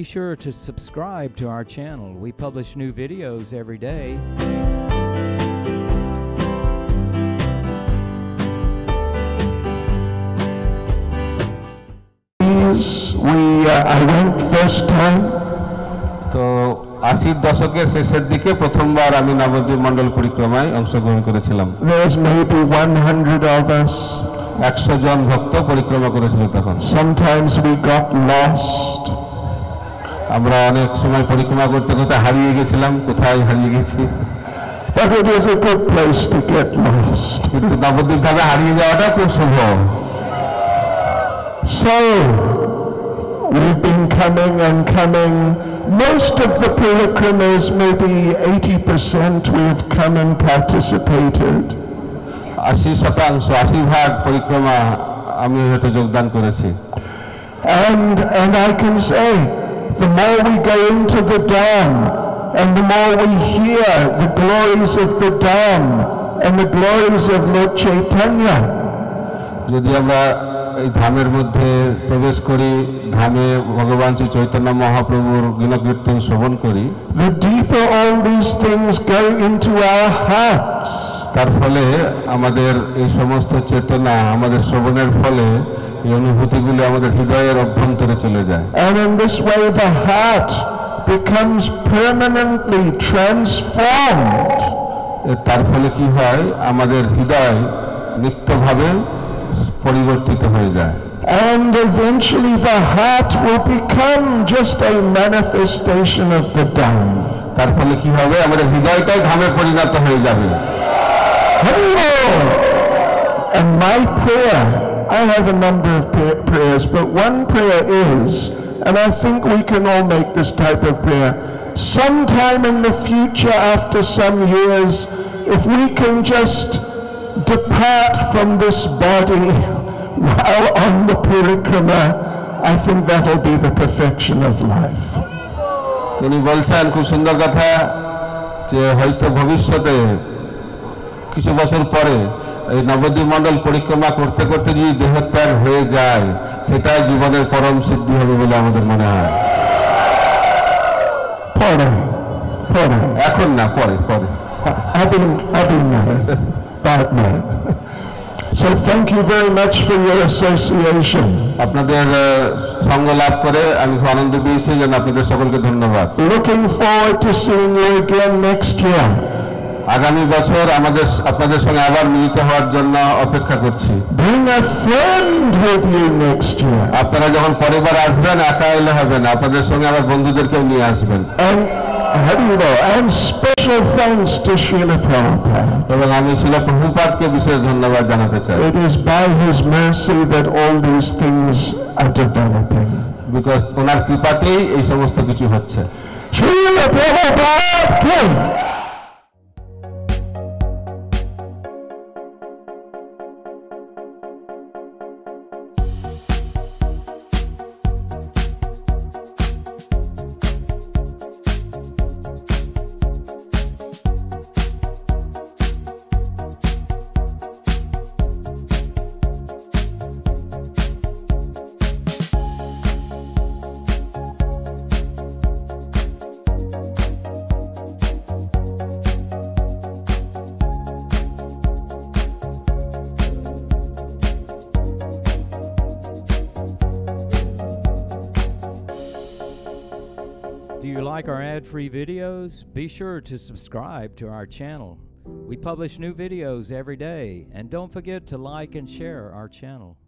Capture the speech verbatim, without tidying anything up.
sure to subscribe to our channel. We publish new videos every day. We, uh, I went first time. তো আশির দশকের শেষের দিকে প্রথমবার আমি নবদ্বীপ মণ্ডল পরিক্রমায় অংশগ্রহণ করেছিলাম। There's maybe one hundred of us. একশো জন ভক্ত পরিক্রমা করেছিল তখন। Sometimes we got lost. আমরা অনেক সময় পরিক্রমা করতে করতে হারিয়ে গেছিলাম, কোথায় হারিয়ে গেছি। But it is a good place to get lost. কিন্তু নবদ্বীপ ধামে হারিয়ে যাওয়াটা খুব শুভ। So we've been coming and coming. Most of the pilgrims, maybe eighty percent, we've come and participated. আশি শতাংশ আশি ভাগ পরিক্রমা আমি হয়তো যোগদান করেছি। And and I can say, the more we go into the Dham, and the more we hear the glories of the Dham and the glories of Lord Chaitanya. যদি আমরা এই ধামের মধ্যে প্রবেশ করি, ধামে ভগবান শ্রী চৈতন্য মহাপ্রভুর গুণকীর্তন শ্রবণ করি, the deeper all these things go into our hearts. তার ফলে আমাদের এই সমস্ত চেতনা আমাদের শ্রবণের ফলে এই অনুভূতিগুলি আমাদের হৃদয়ের অভ্যন্তরে চলে যায়। And in this way the heart becomes permanently transformed. তার ফলে কি হয়, আমাদের হৃদয় নিত্যভাবে পরিবর্তিত হয়ে যায়। And eventually the heart will become just a manifestation of the Dham. তার ফলে কি হবে, আমাদের হৃদয়টাই ধামে পরিণত হয়ে যাবে। And my prayer, I have a number of prayers, but one prayer is, and I think we can all make this type of prayer, sometime in the future after some years, if we can just depart from this body while on the parikrama, I think that will be the perfection of life. তিনি বলছেন খুব সুন্দর কথা, যে হয়তো ভবিষ্যতে কিছু বছর পরে এই নবদ্বীপ মণ্ডল পরিক্রমা করতে করতে যদি দেহত্যাগ হয়ে যায়, সেটা জীবনের পরম সিদ্ধি হবে বলে আমাদের মনে হয়। পরে পরে এখন না, পরে পরে আদিন আদিন না, বাদ না। So thank you very much for your association. আপনাদের সঙ্গ লাভ করে আমি খুব আনন্দ পেয়েছি, যেন আপনাদের সকলকে ধন্যবাদ। Looking forward to seeing you again next year. আগামী বছর আমাদের আপনাদের সঙ্গে আবার মিলিত হওয়ার জন্য অপেক্ষা করছি। Bring a friend with you next year. আপনারা যখন পরের বার আসবেন, একা এলে হবে না, আপনাদের সঙ্গে আবার বন্ধুদেরকেও নিয়ে আসবেন। And how do you know? And special thanks to Srila Prabhupada. এবং আমি শিলা প্রভুপাদকে বিশেষ ধন্যবাদ জানাতে চাই। It is by his mercy that all these things are developing. Because ওনার কৃপাতেই এই সমস্ত কিছু হচ্ছে। Srila Prabhupada. Do you like our ad-free videos? Be sure to subscribe to our channel. We publish new videos every day, and don't forget to like and share our channel.